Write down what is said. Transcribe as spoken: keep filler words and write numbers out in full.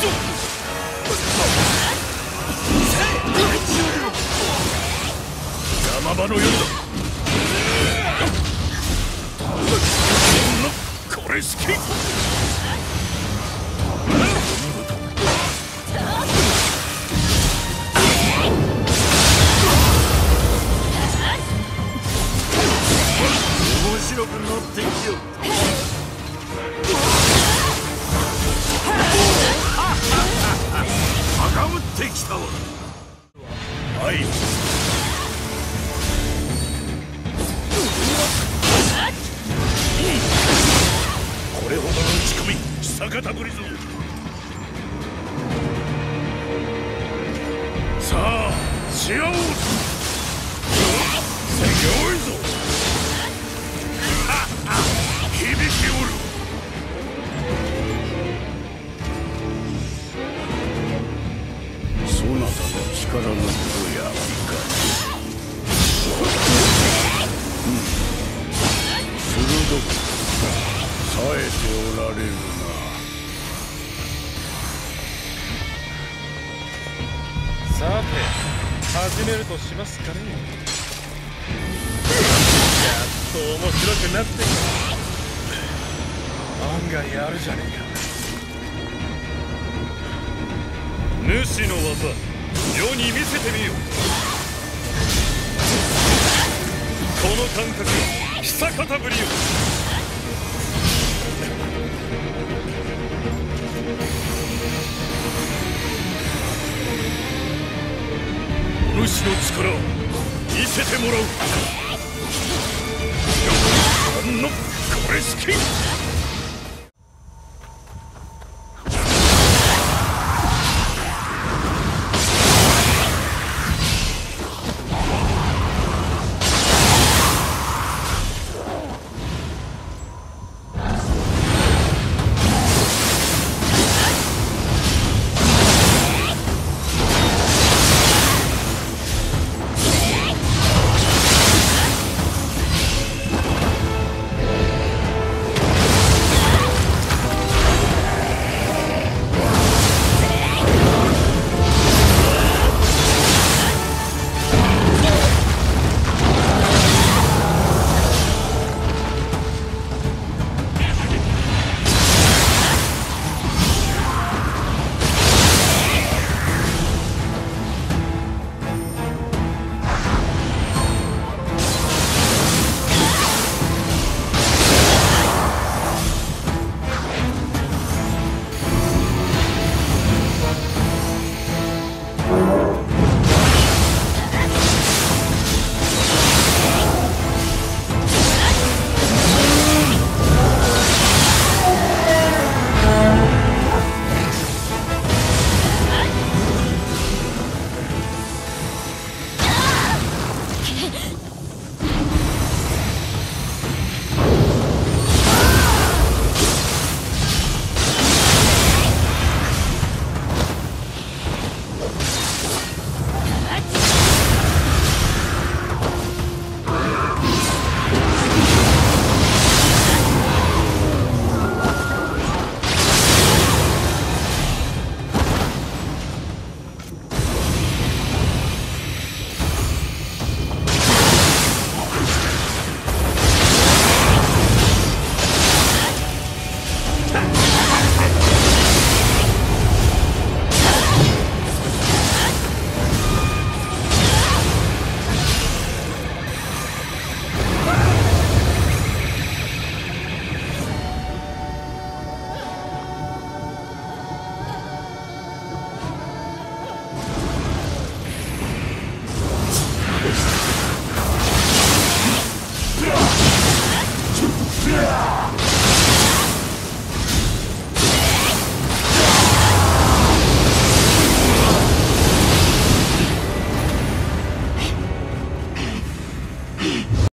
山場のようだ。これ好き。面白く乗ってきよった。高ぶってきたわ。はい。これほどの打ち込み、久方ぶりぞ。さあ、し合おう。せぎょいぞ。響きおる。そなたの力のことやいかに。うん、鋭く冴えておられるな。 さて始めるとしますかね。やっと面白くなってきた。案外あるじゃねえか。主の技世に見せてみよう。この感覚久方ぶりよ。お主の力を見せてもらう。あんのこれ好き。